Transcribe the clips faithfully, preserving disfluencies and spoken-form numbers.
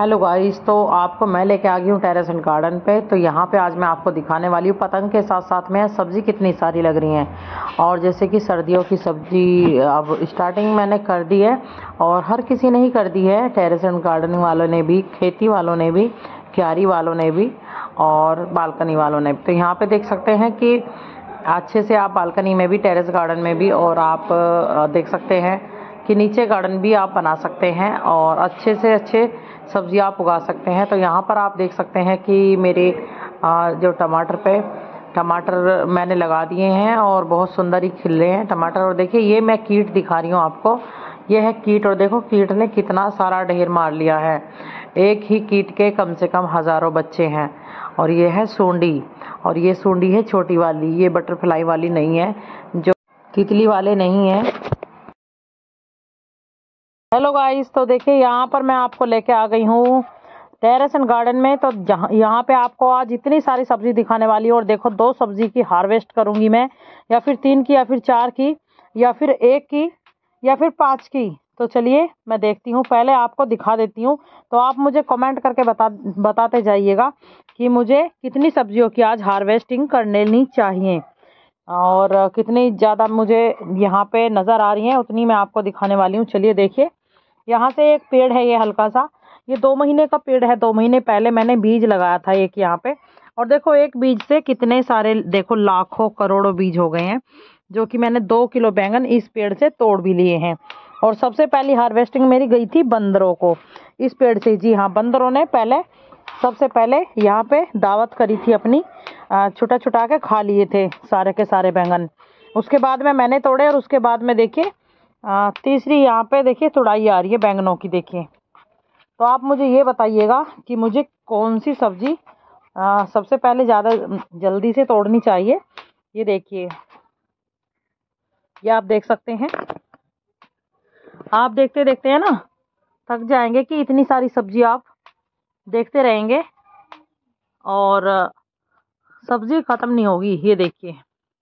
Hello guys, तो आपको मैं लेके आ गई हूँ टेरेस एंड गार्डन पे। तो यहाँ पे आज मैं आपको दिखाने वाली हूँ पतंग के साथ साथ में सब्ज़ी कितनी सारी लग रही हैं। और जैसे कि सर्दियों की सब्ज़ी अब स्टार्टिंग मैंने कर दी है और हर किसी ने ही कर दी है, टेरेस एंड गार्डन वालों ने भी, खेती वालों ने भी, क्यारी वालों ने भी और बालकनी वालों ने भी। तो यहाँ पर देख सकते हैं कि अच्छे से आप बालकनी में भी, टेरेस गार्डन में भी, और आप देख सकते हैं कि नीचे गार्डन भी आप बना सकते हैं और अच्छे से अच्छे सब्ज़ी आप उगा सकते हैं। तो यहाँ पर आप देख सकते हैं कि मेरे जो टमाटर पे टमाटर मैंने लगा दिए हैं और बहुत सुंदर ही खिल रहे हैं टमाटर। और देखिए ये मैं कीट दिखा रही हूँ आपको, ये है कीट। और देखो कीट ने कितना सारा ढेर मार लिया है, एक ही कीट के कम से कम हज़ारों बच्चे हैं। और ये है सूंडी, और ये सूंडी है छोटी वाली, ये बटरफ्लाई वाली नहीं है, जो तितली वाले नहीं है। हेलो गाइस, तो देखिए यहाँ पर मैं आपको लेके आ गई हूँ टेरेस एंड गार्डन में। तो जहाँ यहाँ पे आपको आज इतनी सारी सब्जी दिखाने वाली हूँ। और देखो, दो सब्जी की हार्वेस्ट करूँगी मैं, या फिर तीन की, या फिर चार की, या फिर एक की, या फिर पाँच की। तो चलिए मैं देखती हूँ, पहले आपको दिखा देती हूँ। तो आप मुझे कमेंट करके बता बताते जाइएगा कि मुझे कितनी सब्जियों की आज हार्वेस्टिंग करने ली चाहिए और कितनी ज़्यादा मुझे यहाँ पे नज़र आ रही हैं, उतनी मैं आपको दिखाने वाली हूँ। चलिए देखिए, यहाँ से एक पेड़ है, ये हल्का सा, ये दो महीने का पेड़ है। दो महीने पहले मैंने बीज लगाया था एक यहाँ पे। और देखो एक बीज से कितने सारे, देखो लाखों करोड़ों बीज हो गए हैं, जो कि मैंने दो किलो बैंगन इस पेड़ से तोड़ भी लिए हैं। और सबसे पहली हार्वेस्टिंग मेरी गई थी बंदरों को, इस पेड़ से। जी हाँ, बंदरों ने पहले सबसे पहले यहाँ पे दावत करी थी अपनी, छुटा छुटा के खा लिए थे सारे के सारे बैंगन। उसके बाद में मैंने तोड़े, और उसके बाद में देखिए आ, तीसरी यहाँ पे देखिए तुड़ाई आ रही है बैंगनों की। देखिए, तो आप मुझे ये बताइएगा कि मुझे कौन सी सब्जी आ, सबसे पहले ज़्यादा जल्दी से तोड़नी चाहिए। ये देखिए, ये आप देख सकते हैं, आप देखते देखते हैं ना थक जाएंगे कि इतनी सारी सब्जी आप देखते रहेंगे और सब्जी ख़त्म नहीं होगी। ये देखिए,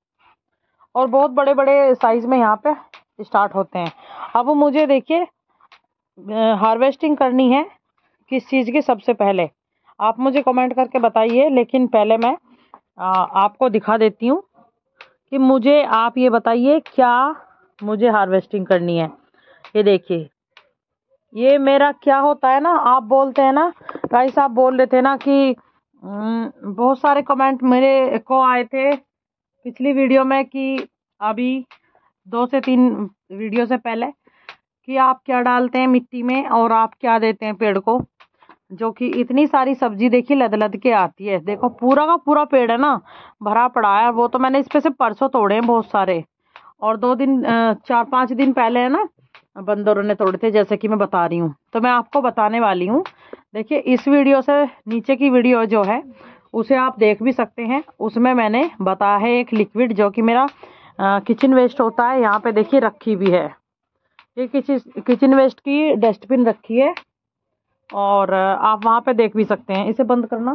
और बहुत बड़े बड़े साइज़ में यहाँ पे स्टार्ट होते हैं। अब मुझे देखिए हार्वेस्टिंग करनी है किस चीज़ की सबसे पहले, आप मुझे कमेंट करके बताइए। लेकिन पहले मैं आ, आपको दिखा देती हूँ कि मुझे, आप ये बताइए क्या मुझे हार्वेस्टिंग करनी है। ये देखिए, ये मेरा क्या होता है ना, आप बोलते हैं ना गाइस, आप बोल रहे थे ना कि बहुत सारे कमेंट मेरे को आए थे पिछली वीडियो में, कि अभी दो से तीन वीडियो से पहले, कि आप क्या डालते हैं मिट्टी में और आप क्या देते हैं पेड़ को, जो कि इतनी सारी सब्जी देखिए लद लद के आती है। देखो पूरा का पूरा पेड़ है ना भरा पड़ा है। वो तो मैंने इस पे से परसों तोड़े हैं बहुत सारे, और दो दिन चार पाँच दिन पहले है ना बंदरों ने तोड़े थे, जैसे कि मैं बता रही हूँ। तो मैं आपको बताने वाली हूँ, देखिए इस वीडियो से नीचे की वीडियो जो है उसे आप देख भी सकते हैं। उसमें मैंने बताया है एक लिक्विड, जो कि मेरा किचन वेस्ट होता है, यहाँ पे देखिए रखी भी है। ये किचन किचन वेस्ट की डस्टबिन रखी है, और आप वहाँ पे देख भी सकते हैं। इसे बंद करना,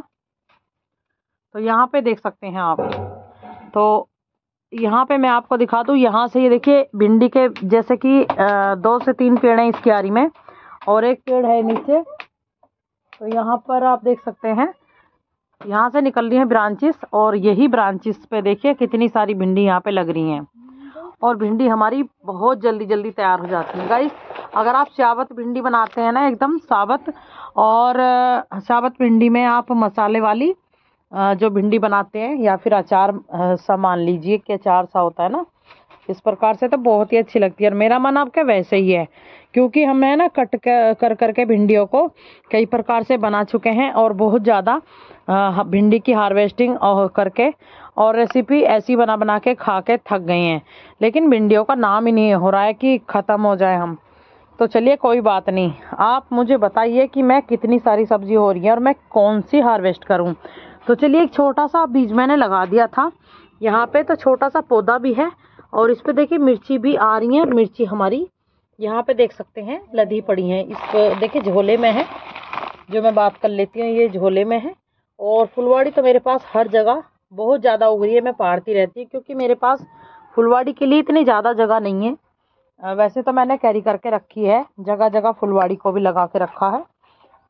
तो यहाँ पे देख सकते हैं आप। तो यहाँ पे मैं आपको दिखा दूँ, यहाँ से ये देखिए भिंडी के जैसे कि दो से तीन पेड़ हैं इस क्यारी में, और एक पेड़ है नीचे। तो यहाँ पर आप देख सकते हैं, यहाँ से निकल रही है ब्रांचेस, और यही ब्रांचेस पे देखिए कितनी सारी भिंडी यहाँ पे लग रही हैं। और भिंडी हमारी बहुत जल्दी जल्दी तैयार हो जाती है गाइस। अगर आप साबुत भिंडी बनाते हैं ना, एकदम साबुत, और साबुत भिंडी में आप मसाले वाली जो भिंडी बनाते हैं, या फिर अचार सा मान लीजिए कि अचार सा होता है ना, इस प्रकार से, तो बहुत ही अच्छी लगती है। और मेरा मन आपका वैसे ही है, क्योंकि हम है ना कट कर करके भिंडियों को कई प्रकार से बना चुके हैं, और बहुत ज़्यादा भिंडी की हार्वेस्टिंग करके और रेसिपी ऐसी बना बना के खा के थक गए हैं। लेकिन भिंडियों का नाम ही नहीं हो रहा है कि ख़त्म हो जाए हम। तो चलिए कोई बात नहीं, आप मुझे बताइए कि मैं कितनी सारी सब्जी हो रही है और मैं कौन सी हार्वेस्ट करूं। तो चलिए, एक छोटा सा बीज मैंने लगा दिया था यहाँ पे, तो छोटा सा पौधा भी है, और इस पे देखिए मिर्ची भी आ रही है। मिर्ची हमारी यहाँ पे देख सकते हैं लदी पड़ी है, इस देखिए झोले में है, जो मैं बात कर लेती हूँ, ये झोले में है। और फुलवाड़ी तो मेरे पास हर जगह बहुत ज़्यादा उग रही है, मैं पाड़ती रहती हूँ, क्योंकि मेरे पास फुलवाड़ी के लिए इतनी ज़्यादा जगह नहीं है। वैसे तो मैंने कैरी करके रखी है, जगह जगह फुलवाड़ी को भी लगा के रखा है।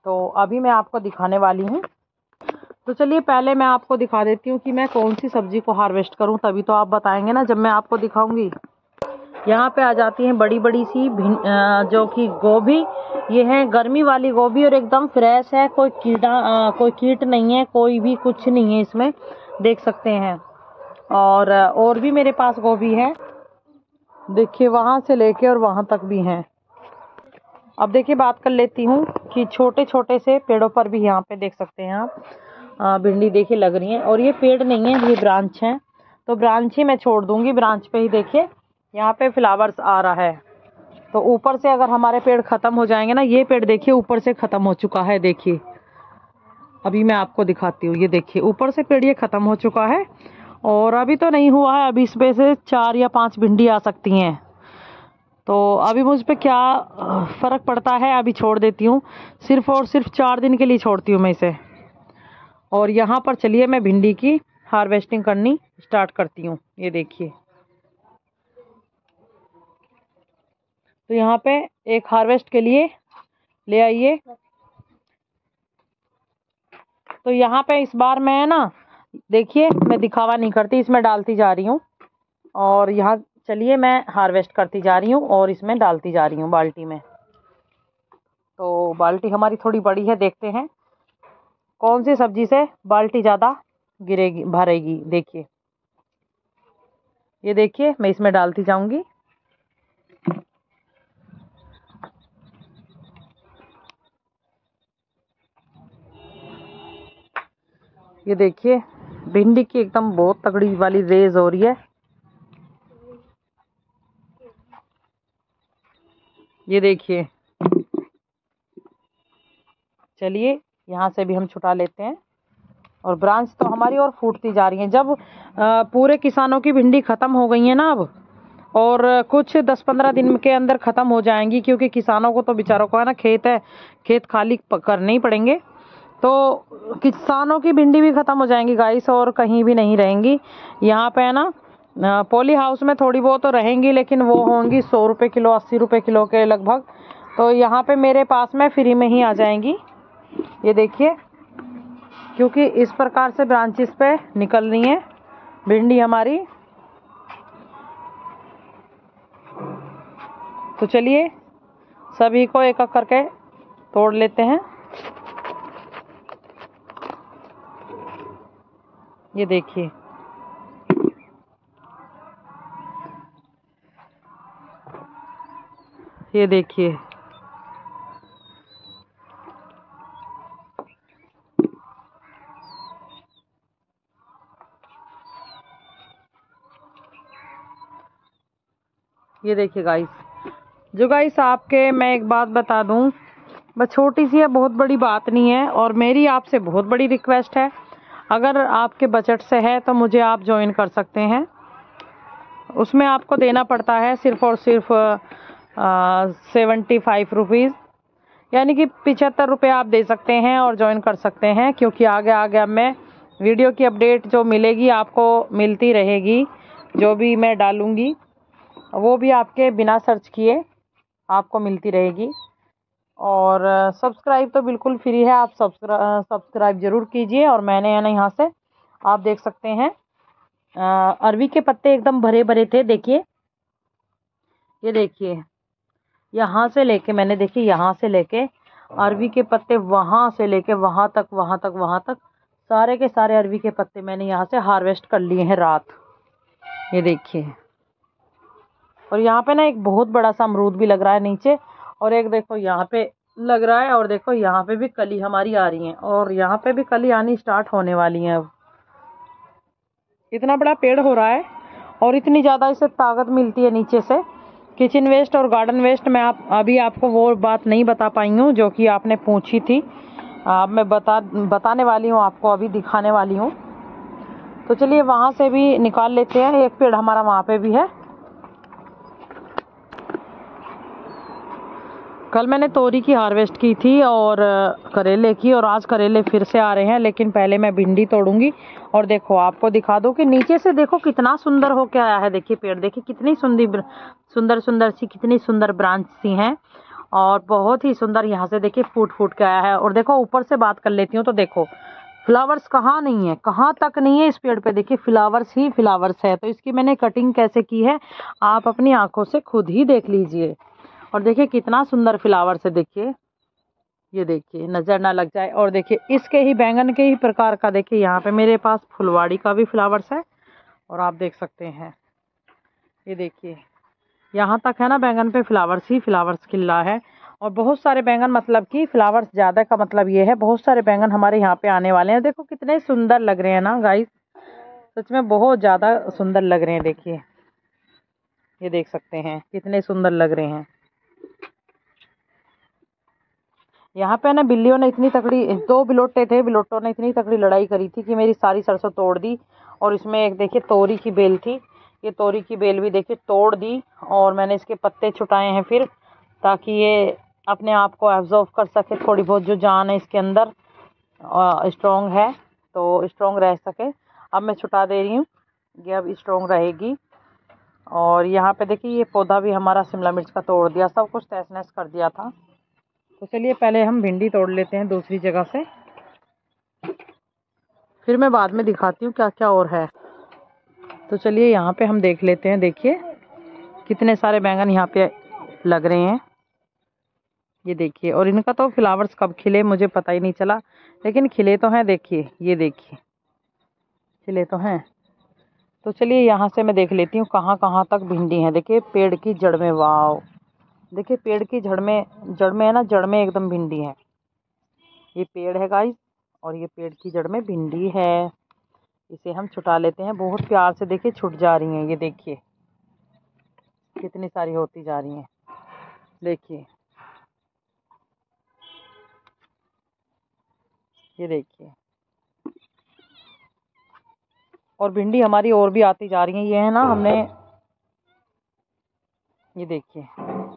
तो अभी मैं आपको दिखाने वाली हूँ। तो चलिए पहले मैं आपको दिखा देती हूँ कि मैं कौन सी सब्जी को हार्वेस्ट करूँ, तभी तो आप बताएंगे ना जब मैं आपको दिखाऊंगी। यहाँ पे आ जाती हैं बड़ी बड़ी सी जो कि गोभी। ये है गर्मी वाली गोभी और एकदम फ्रेश है, कोई कीड़ा कोई कीट नहीं है, कोई भी कुछ नहीं है इसमें, देख सकते हैं। और और भी मेरे पास गोभी है, देखिए वहाँ से लेके और वहाँ तक भी हैं। अब देखिए बात कर लेती हूँ कि छोटे छोटे से पेड़ों पर भी यहाँ पे देख सकते हैं आप भिंडी देखिए लग रही है। और ये पेड़ नहीं है, ये ब्रांच है, तो ब्रांच ही मैं छोड़ दूंगी। ब्रांच पे ही देखिए यहाँ पे फ्लावर्स आ रहा है। तो ऊपर से अगर हमारे पेड़ खत्म हो जाएंगे ना, ये पेड़ देखिए ऊपर से खत्म हो चुका है, देखिए अभी मैं आपको दिखाती हूँ। ये देखिए ऊपर से पेड़ ये खत्म हो चुका है और अभी तो नहीं हुआ है, अभी इस पे से चार या पांच भिंडी आ सकती हैं। तो अभी मुझ पे क्या फ़र्क पड़ता है, अभी छोड़ देती हूँ, सिर्फ और सिर्फ चार दिन के लिए छोड़ती हूँ मैं इसे। और यहाँ पर चलिए मैं भिंडी की हार्वेस्टिंग करनी स्टार्ट करती हूँ। ये देखिए तो यहाँ पे एक हार्वेस्ट के लिए ले आइए। तो यहाँ पे इस बार मैं ना देखिए मैं दिखावा नहीं करती, इसमें डालती जा रही हूँ। और यहाँ चलिए मैं हार्वेस्ट करती जा रही हूँ और इसमें डालती जा रही हूँ बाल्टी में। तो बाल्टी हमारी थोड़ी बड़ी है, देखते हैं कौन सी सब्जी से बाल्टी ज़्यादा गिरेगी भरेगी। देखिए ये देखिए मैं इसमें डालती जाऊंगी। ये देखिए भिंडी की एकदम बहुत तगड़ी वाली रेज हो रही है। ये देखिए चलिए यहाँ से भी हम छुटा लेते हैं। और ब्रांच तो हमारी और फूटती जा रही है। जब पूरे किसानों की भिंडी ख़त्म हो गई है ना अब, और कुछ दस पंद्रह दिन के अंदर ख़त्म हो जाएंगी, क्योंकि किसानों को तो बेचारों को है ना खेत है, खेत खाली करने ही पड़ेंगे। तो किसानों की भिंडी भी ख़त्म हो जाएंगी गाइस, और कहीं भी नहीं रहेंगी। यहाँ पे है ना पॉली हाउस में थोड़ी बहुत तो रहेंगी, लेकिन वो होंगी सौ रुपये किलो, अस्सी रुपये किलो के लगभग। तो यहाँ पे मेरे पास में फ्री में ही आ जाएंगी। ये देखिए क्योंकि इस प्रकार से ब्रांचेस पे निकल रही है भिंडी हमारी। तो चलिए सभी को एक एक करके तोड़ लेते हैं। ये देखिए ये देखिए ये देखिए गाइस। जो गाइस आपके मैं एक बात बता दूं, बस छोटी सी है, बहुत बड़ी बात नहीं है। और मेरी आपसे बहुत बड़ी रिक्वेस्ट है, अगर आपके बजट से है तो मुझे आप ज्वाइन कर सकते हैं। उसमें आपको देना पड़ता है सिर्फ और सिर्फ सेवेंटी फाइव रुपीज़, यानी कि पिछहत्तर रुपये आप दे सकते हैं और ज्वाइन कर सकते हैं। क्योंकि आगे आगे अब मैं वीडियो की अपडेट जो मिलेगी आपको मिलती रहेगी, जो भी मैं डालूँगी वो भी आपके बिना सर्च किए आपको मिलती रहेगी। और सब्सक्राइब तो बिल्कुल फ्री है, आप सब्सक्राइब ज़रूर कीजिए। और मैंने है ना यहाँ से आप देख सकते हैं अरवी के पत्ते एकदम भरे भरे थे। देखिए ये देखिए यहाँ से लेके मैंने देखिए यहाँ से लेके अरवी के पत्ते वहाँ से लेके वहाँ तक वहाँ तक वहाँ तक सारे के सारे अरवी के पत्ते मैंने यहाँ से हार्वेस्ट कर लिए हैं रात। ये देखिए और यहाँ पे ना एक बहुत बड़ा सा अमरूद भी लग रहा है नीचे, और एक देखो यहाँ पे लग रहा है, और देखो यहाँ पे भी कली हमारी आ रही है, और यहाँ पे भी कली आनी स्टार्ट होने वाली है। अब इतना बड़ा पेड़ हो रहा है और इतनी ज़्यादा इसे ताकत मिलती है नीचे से। किचन वेस्ट और गार्डन वेस्ट मैं आप अभी आपको वो बात नहीं बता पाई हूँ जो कि आपने पूछी थी। अब मैं बता बताने वाली हूँ आपको, अभी दिखाने वाली हूँ। तो चलिए वहाँ से भी निकाल लेते हैं, एक पेड़ हमारा वहाँ पे भी है। कल मैंने तोरी की हार्वेस्ट की थी और करेले की, और आज करेले फिर से आ रहे हैं, लेकिन पहले मैं भिंडी तोड़ूंगी। और देखो आपको दिखा दो कि नीचे से देखो कितना सुंदर होके आया है। देखिए पेड़ देखिए कितनी सुंदर सुंदर सुंदर सी कितनी सुंदर ब्रांच सी हैं। और बहुत ही सुंदर यहाँ से देखिए फूट फूट के आया है। और देखो ऊपर से बात कर लेती हूँ तो देखो फ्लावर्स कहाँ नहीं है, कहाँ तक नहीं है इस पेड़ पे, देखिए फ्लावर्स ही फ्लावर्स है। तो इसकी मैंने कटिंग कैसे की है आप अपनी आंखों से खुद ही देख लीजिए। और देखिए कितना सुंदर फ्लावर्स है, देखिए ये देखिए नज़र ना लग जाए। और देखिए इसके ही बैंगन के ही प्रकार का देखिए यहाँ पे मेरे पास फुलवाड़ी का भी फ्लावर्स है। और आप देख सकते हैं ये देखिए यहाँ तक है ना बैंगन पे फ्लावर्स ही फ्लावर्स खिल रहा है। और बहुत सारे बैंगन मतलब कि फ्लावर्स ज़्यादा का मतलब ये है बहुत सारे बैंगन हमारे यहाँ पे आने वाले हैं। देखो कितने सुंदर लग रहे हैं ना गाइस, सच में बहुत ज़्यादा सुंदर लग रहे हैं। देखिए ये देख सकते हैं कितने सुंदर लग रहे हैं। यहाँ पे ना बिल्लियों ने इतनी तकड़ी, दो बिलोटे थे, बिलोटों ने इतनी तकड़ी लड़ाई करी थी कि मेरी सारी सरसों तोड़ दी। और इसमें एक देखिए तोरी की बेल थी, ये तोरी की बेल भी देखिए तोड़ दी। और मैंने इसके पत्ते छुटाए हैं फिर, ताकि ये अपने आप को एब्जॉर्व कर सके, थोड़ी बहुत जो जान है इसके अंदर स्ट्रॉन्ग है तो स्ट्रॉन्ग रह सके। अब मैं छुटा दे रही हूँ, ये अब स्ट्रॉन्ग रहेगी। और यहाँ पे देखिए ये पौधा भी हमारा शिमला मिर्च का तोड़ दिया, सब कुछ तहस नहस कर दिया था। तो चलिए पहले हम भिंडी तोड़ लेते हैं दूसरी जगह से, फिर मैं बाद में दिखाती हूँ क्या क्या और है। तो चलिए यहाँ पे हम देख लेते हैं, देखिए कितने सारे बैंगन यहाँ पे लग रहे हैं ये देखिए। और इनका तो फ्लावर्स कब खिले मुझे पता ही नहीं चला, लेकिन खिले तो हैं, देखिए ये देखिए खिले तो हैं। तो चलिए यहाँ से मैं देख लेती हूँ कहाँ कहाँ तक भिंडी है। देखिए पेड़ की जड़ में, वाव देखिए पेड़ की जड़ में, जड़ में है ना, जड़ में एकदम भिंडी है। ये पेड़ है गाइस और ये पेड़ की जड़ में भिंडी है। इसे हम छुटा लेते हैं बहुत प्यार से, देखिए छुट जा रही हैं, ये देखिए कितनी सारी होती जा रही हैं, देखिए ये देखिए। और भिंडी हमारी और भी आती जा रही है, ये है ना हमने, ये देखिए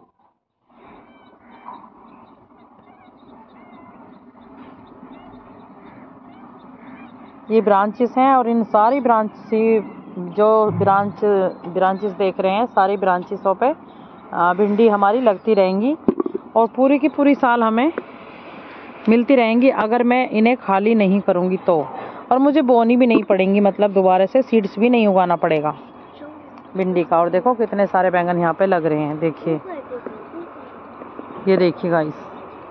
ये ब्रांचेस हैं। और इन सारी ब्रांच से जो ब्रांच ब्रांचेस देख रहे हैं, सारी ब्रांचेसों पे भिंडी हमारी लगती रहेंगी और पूरी की पूरी साल हमें मिलती रहेंगी अगर मैं इन्हें खाली नहीं करूँगी तो। और मुझे बोनी भी नहीं पड़ेंगी, मतलब दोबारा से सीड्स भी नहीं उगाना पड़ेगा भिंडी का। और देखो कितने सारे बैंगन यहाँ पे लग रहे हैं, देखिए ये देखिए गाइस।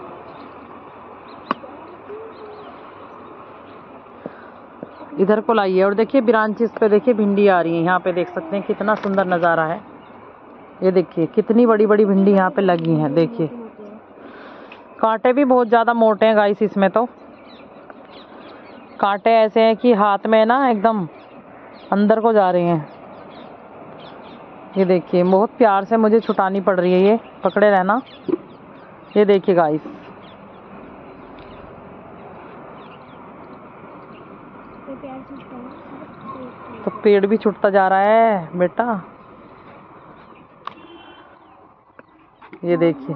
इधर को लाइए और देखिए ब्रांचेस पे देखिए भिंडी आ रही है, यहाँ पे देख सकते हैं कितना सुंदर नज़ारा है। ये देखिए कितनी बड़ी बड़ी भिंडी यहाँ पे लगी हैं, देखिए कांटे भी बहुत ज़्यादा मोटे हैं गाइस, इसमें तो कांटे ऐसे हैं कि हाथ में ना एकदम अंदर को जा रहे हैं। ये देखिए बहुत प्यार से मुझे छुटानी पड़ रही है, ये पकड़े रहना। ये देखिए गाइस तो पेड़ भी छुटता जा रहा है बेटा, ये देखिए।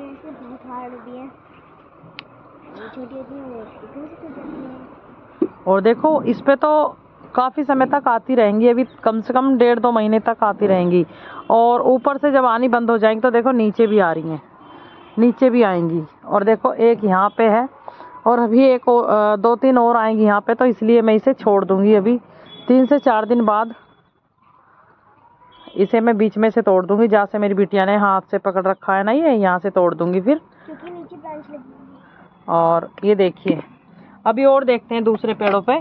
और देखो इस पे तो काफ़ी समय तक आती रहेंगी, अभी कम से कम डेढ़ दो महीने तक आती रहेंगी। और ऊपर से जब आनी बंद हो जाएंगी तो देखो नीचे भी आ रही हैं, नीचे भी आएंगी। और देखो एक यहाँ पे है और अभी एक दो तीन और आएंगी यहाँ पे, तो इसलिए मैं इसे छोड़ दूंगी। अभी तीन से चार दिन बाद इसे मैं बीच में से तोड़ दूंगी, जहाँ से मेरी बिटिया ने हाथ से पकड़ रखा है ना, ये यहाँ से तोड़ दूंगी फिर, क्योंकि नीचे ब्रांच लगी। और ये देखिए अभी और देखते हैं दूसरे पेड़ों पे,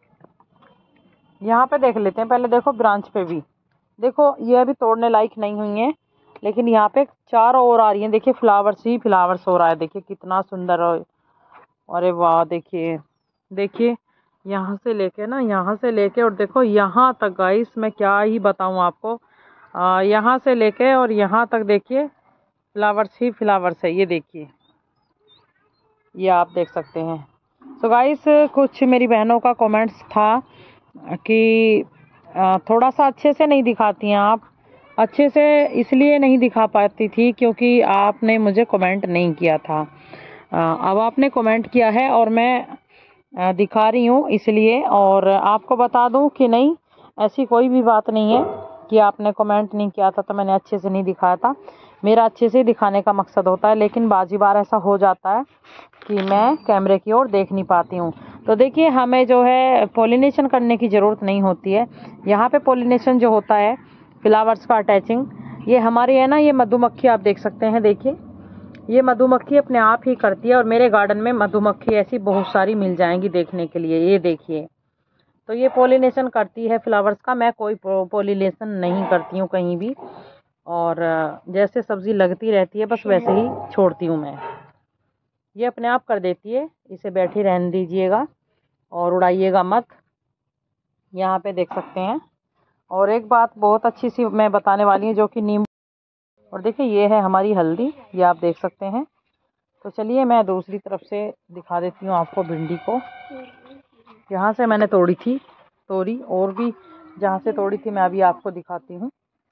यहाँ पे देख लेते हैं पहले। देखो ब्रांच पे भी देखो ये अभी तोड़ने लायक नहीं हुई है, लेकिन यहाँ पे चार और आ रही हैं, देखिए फ्लावर्स ही फ्लावर्स हो रहा है, देखिए कितना सुंदर। अरे वाह देखिए, देखिए यहाँ से लेके ना, यहाँ से लेके और देखो यहाँ तक गाइस, मैं क्या ही बताऊँ आपको, आ, यहाँ से लेके और यहाँ तक देखिए फ्लावर्स ही फ्लावर्स है, ये देखिए ये आप देख सकते हैं। तो गाइस कुछ मेरी बहनों का कमेंट्स था कि थोड़ा सा अच्छे से नहीं दिखाती हैं आप, अच्छे से इसलिए नहीं दिखा पाती थी क्योंकि आपने मुझे कमेंट नहीं किया था। अब आपने कमेंट किया है और मैं दिखा रही हूँ इसलिए। और आपको बता दूँ कि नहीं, ऐसी कोई भी बात नहीं है, कि आपने कमेंट नहीं किया था तो मैंने अच्छे से नहीं दिखाया था। मेरा अच्छे से दिखाने का मकसद होता है, लेकिन बाजी बार ऐसा हो जाता है कि मैं कैमरे की ओर देख नहीं पाती हूँ। तो देखिए, हमें जो है पॉलिनेशन करने की ज़रूरत नहीं होती है। यहाँ पे पॉलिनेशन जो होता है फ्लावर्स का अटैचिंग, ये हमारी है ना, ये मधुमक्खी आप देख सकते हैं। देखिए, ये मधुमक्खी अपने आप ही करती है, और मेरे गार्डन में मधुमक्खी ऐसी बहुत सारी मिल जाएंगी देखने के लिए। ये देखिए, तो ये पॉलिनेशन करती है फ्लावर्स का। मैं कोई पॉलिनेशन नहीं करती हूँ कहीं भी, और जैसे सब्ज़ी लगती रहती है बस वैसे ही छोड़ती हूँ मैं। ये अपने आप कर देती है, इसे बैठी रहने दीजिएगा और उड़ाइएगा मत। यहाँ पे देख सकते हैं। और एक बात बहुत अच्छी सी मैं बताने वाली हूँ, जो कि नींबू, और देखिए ये है हमारी हल्दी, ये आप देख सकते हैं। तो चलिए मैं दूसरी तरफ से दिखा देती हूँ आपको भिंडी को। यहाँ से मैंने तोड़ी थी, तोड़ी, और भी जहाँ से तोड़ी थी मैं अभी आपको दिखाती हूँ।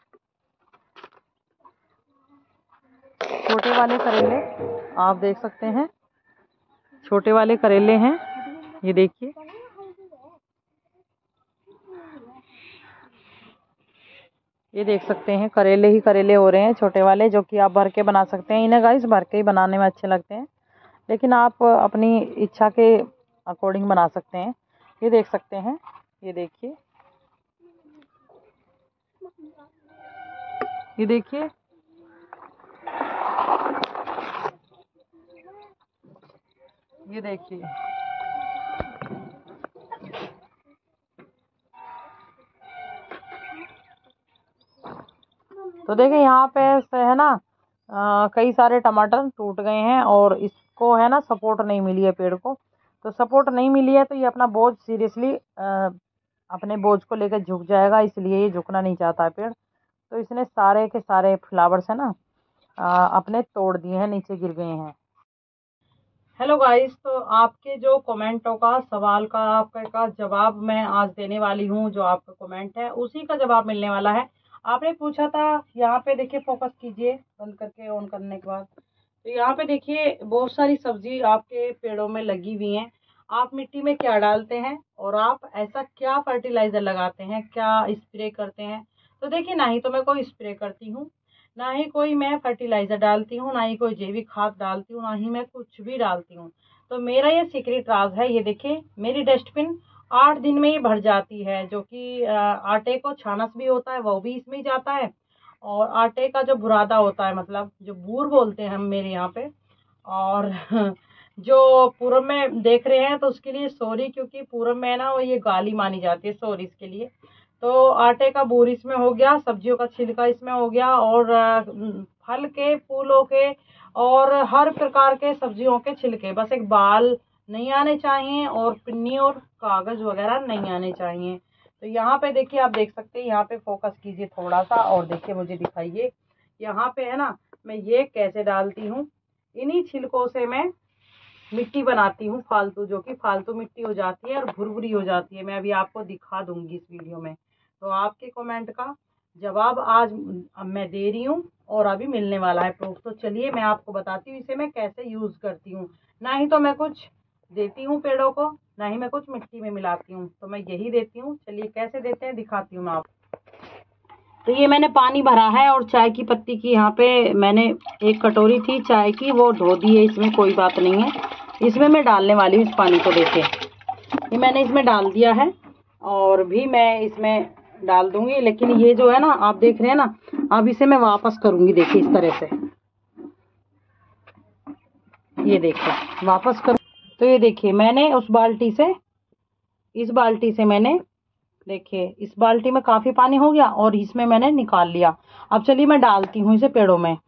छोटे वाले करेले आप देख सकते हैं, छोटे वाले करेले हैं, ये देखिए। ये देख सकते हैं, करेले ही करेले हो रहे हैं छोटे वाले, जो कि आप भर के बना सकते हैं। इन्हें गाइस भर के ही बनाने में अच्छे लगते हैं, लेकिन आप अपनी इच्छा के अकॉर्डिंग बना सकते हैं। ये देख सकते हैं, ये देखिए, ये देखिए, ये देखिए। तो देखिए यहाँ पे से है ना, आ, कई सारे टमाटर टूट गए हैं, और इसको है ना सपोर्ट नहीं मिली है पेड़ को। तो सपोर्ट नहीं मिली है तो ये अपना बोझ सीरियसली अपने बोझ को लेकर झुक जाएगा, इसलिए ये झुकना नहीं चाहता है पेड़। तो इसने सारे के सारे फ्लावर्स है ना आ, अपने तोड़ दिए हैं, नीचे गिर गए हैं। हेलो गाइस, तो आपके जो कमेंटों का, सवाल का, आपका का जवाब मैं आज देने वाली हूँ। जो आपका कमेंट है उसी का जवाब मिलने वाला है। आपने पूछा था, यहाँ पे देखिए, फोकस कीजिए बंद करके ऑन करने के बाद। तो यहाँ पे देखिए बहुत सारी सब्जी आपके पेड़ों में लगी हुई हैं। आप मिट्टी में क्या डालते हैं, और आप ऐसा क्या फर्टिलाइजर लगाते हैं, क्या स्प्रे करते हैं? तो देखिए, ना ही तो मैं कोई स्प्रे करती हूँ, ना ही कोई मैं फर्टिलाइजर डालती हूँ, ना ही कोई जैविक खाद डालती हूँ, ना ही मैं कुछ भी डालती हूँ। तो मेरा ये सीक्रेट राज है। ये देखिए, मेरी डस्टबिन आठ दिन में ही भर जाती है, जो कि आटे को छानस भी होता है वो भी इसमें ही जाता है, और आटे का जो बुरादा होता है, मतलब जो बूर बोलते हैं हम मेरे यहाँ पे, और जो पूरब में देख रहे हैं तो उसके लिए सॉरी, क्योंकि पूरब में ना वो ये गाली मानी जाती है, सॉरी इसके लिए। तो आटे का बूर इसमें हो गया, सब्जियों का छिलका इसमें हो गया, और फल के, फूलों के, और हर प्रकार के सब्जियों के छिलके, बस एक बाल नहीं आने चाहिए, और पिन्नी और कागज वगैरह नहीं आने चाहिए। तो यहाँ पे देखिए, आप देख सकते हैं, यहाँ पे फोकस कीजिए थोड़ा सा और देखिए, मुझे दिखाइए। यहाँ पे है ना, मैं ये कैसे डालती हूँ, इन्हीं छिलकों से मैं मिट्टी बनाती हूँ फालतू, जो कि फालतू मिट्टी हो जाती है और भुरभुरी हो जाती है। मैं अभी आपको दिखा दूंगी इस वीडियो में। तो आपके कमेंट का जवाब आज मैं दे रही हूँ, और अभी मिलने वाला है प्रूफ। तो चलिए मैं आपको बताती हूँ इसे मैं कैसे यूज़ करती हूँ। ना ही तो मैं कुछ देती हूँ पेड़ों को, ना ही मैं कुछ मिट्टी में मिलाती हूँ, तो मैं यही देती हूँ। चलिए कैसे देते हैं दिखाती हूँ मैं आपको। तो ये मैंने पानी भरा है, और चाय की पत्ती की यहाँ पे मैंने एक कटोरी थी चाय की, वो धो दी है, इसमें कोई बात नहीं है। इसमें मैं डालने वाली हूँ इस पानी को। देखिए, ये मैंने इसमें डाल दिया है, और भी मैं इसमें डाल दूंगी, लेकिन ये जो है ना, आप देख रहे हैं ना, अब इसे मैं वापस करूंगी। देखिए इस तरह से, ये देखिए वापस कर। तो ये देखिए, मैंने उस बाल्टी से, इस बाल्टी से मैंने, देखिए इस बाल्टी में काफी पानी हो गया, और इसमें मैंने निकाल लिया। अब चलिए मैं डालती हूँ इसे पेड़ों में।